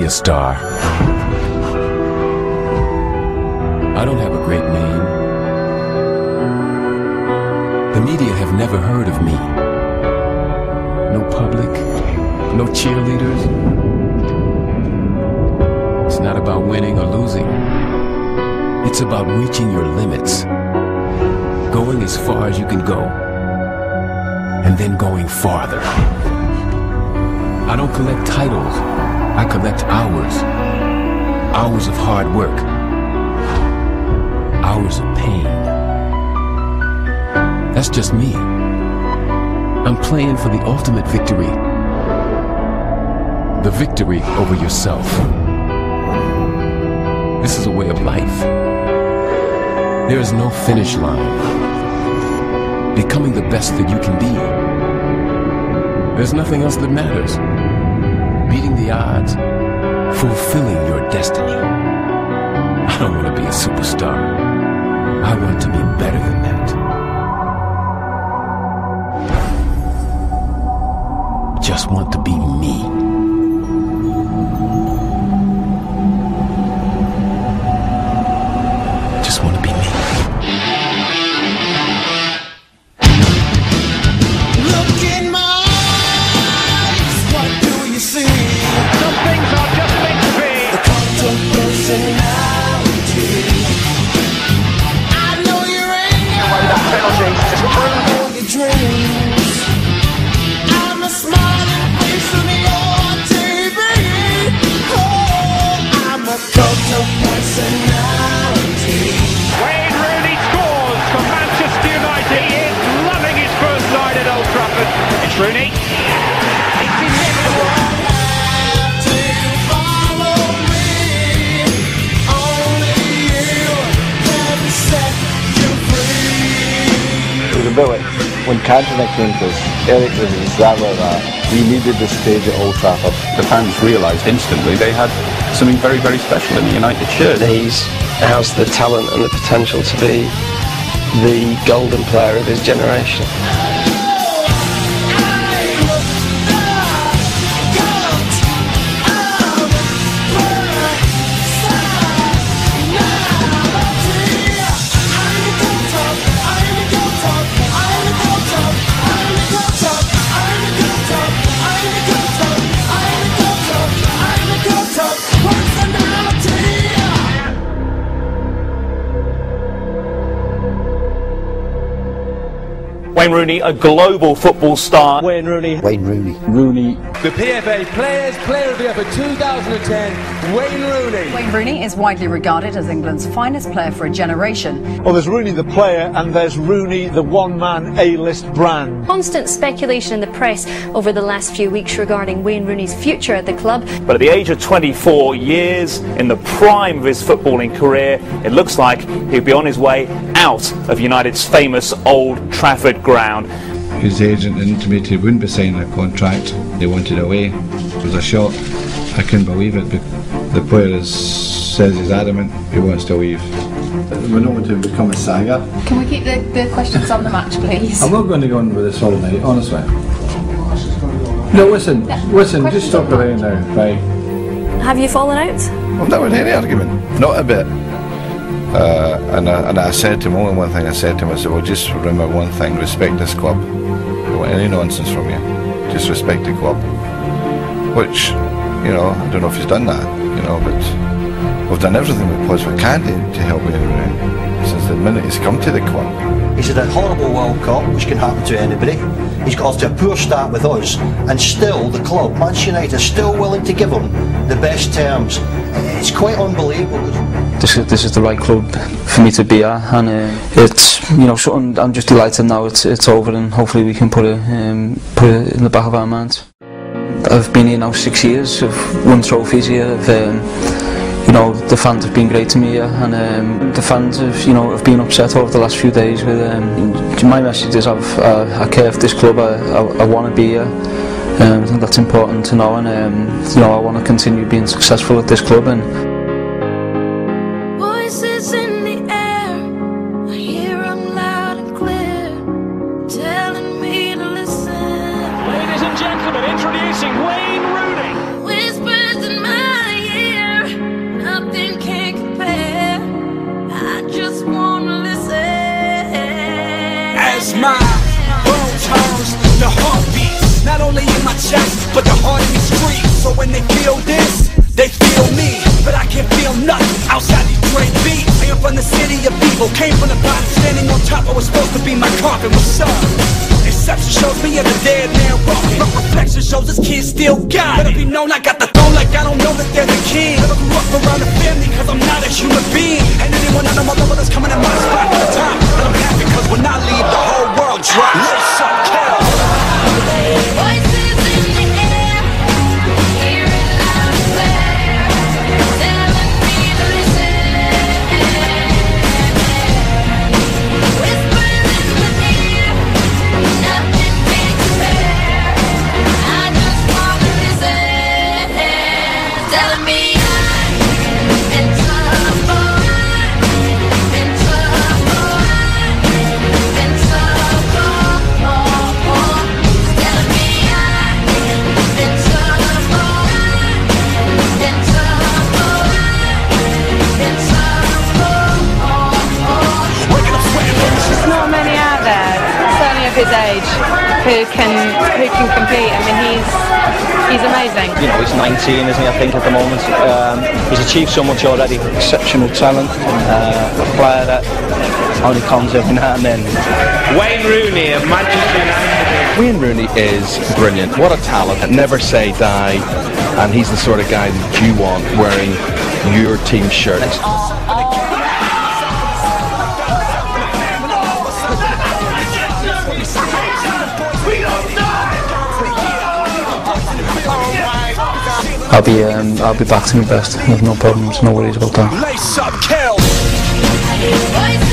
a star. I don't have a great name. The media have never heard of me. No public, no cheerleaders. It's not about winning or losing. It's about reaching your limits. Going as far as you can go. And then going farther. I don't collect titles. I collect hours. Hours of hard work. Hours of pain. That's just me. I'm playing for the ultimate victory. The victory over yourself. This is a way of life. There is no finish line. Becoming the best that you can be. There's nothing else that matters. Beating the odds. Fulfilling your destiny. I don't want to be a superstar. I want to be better than that. Just want to be me. Just want to be me. Look in my eyes, what do you see? Some things are just meant to be. The cult of personality. I know you're in That penalty is true. all your dreams. I'm a smiling face on your TV. Oh, I'm a cult of personality. Wayne Rooney scores for Manchester United. He is loving his first night at Old Trafford. It's Rooney. It's Invincible. Do you follow me? Only you can set you free. It was a bit like when Cantona came to us, Eric was exactly like that. We needed the stage at Old Trafford. The fans realised instantly they had something very, very special in the United shirt. He has the talent and the potential to be the golden player of his generation. Wayne Rooney, a global football star. Wayne Rooney. Wayne Rooney. Rooney. The PFA Players Player of the Year for 2010, Wayne Rooney. Wayne Rooney is widely regarded as England's finest player for a generation. Well, there's Rooney the player and there's Rooney the one-man A-list brand. Constant speculation in the press over the last few weeks regarding Wayne Rooney's future at the club. But at the age of 24 years, in the prime of his footballing career, it looks like he'll be on his way out of United's famous Old Trafford ground. His agent intimated he wouldn't be signing a contract. They wanted away. It was a shock. I couldn't believe it. But the player says he's adamant he wants to leave. We're not going to become a saga. Can we keep the questions on the match, please? I'm not going to go on with this all night, honestly. No, listen, just stop around now, right? Have you fallen out? I've never had any argument. Not a bit. And I said to him, only one thing I said to him, I said, well, just remember one thing, respect this club. I don't want any nonsense from you. Just respect the club. Which, you know, I don't know if he's done that, you know, but we've done everything we possibly can to help Wayne Rooney since the minute he's come to the club. He's had a horrible World Cup, which can happen to anybody. He's got off to a poor start with us, and still the club, Manchester United, is still willing to give him the best terms. It's quite unbelievable. This is the right club for me to be at, and it's, you know, something I'm just delighted now it's over, and hopefully we can put it in the back of our minds. I've been here now 6 years. I've won trophies here. You know, the fans have been great to me here, and the fans have, you know, have been upset over the last few days. With my message is I care for this club. I want to be here. I think that's important to know, and you know, I want to continue being successful at this club. And Voices in the air, I hear them loud and clear, telling me to listen. Ladies and gentlemen, introducing Wayne Rooney. Whispers in my not only in my chest, but the heart in the street. So when they feel this, they feel me. But I can't feel nothing outside these great beats. I am from the city of people, came from the bottom, standing on top. I was supposed to be my coffin. What's up? Exception shows me as a dead man walking, but reflection shows this kid still got it. Let it be known I got the throne like I don't know that there's a king. Never grew up around a family cause I'm not a human being. And anyone I know my mother that's coming in my spot at the time. But I'm happy cause when I leave the whole world drops. Lace up, kill. Voices in the air, hear it loud and clear, telling me to listen. Whispers in the ear, nothing can compare. I just wanna listen, telling me I'm in trouble, in trouble, in trouble. Telling me I'm in trouble, in trouble, in trouble. Waking up sweating. There's not many out there, certainly of his age, who can compete. I mean, he's amazing. You know, he's 19, isn't he, I think, at the moment. He's achieved so much already. Exceptional talent. A player that only comes every now and then. Wayne Rooney of Manchester United. Wayne Rooney is brilliant. What a talent. Never say die. And he's the sort of guy that you want wearing your team's shirt. I'll be back to my best. There's no problems, no worries about that. Lace up, kill.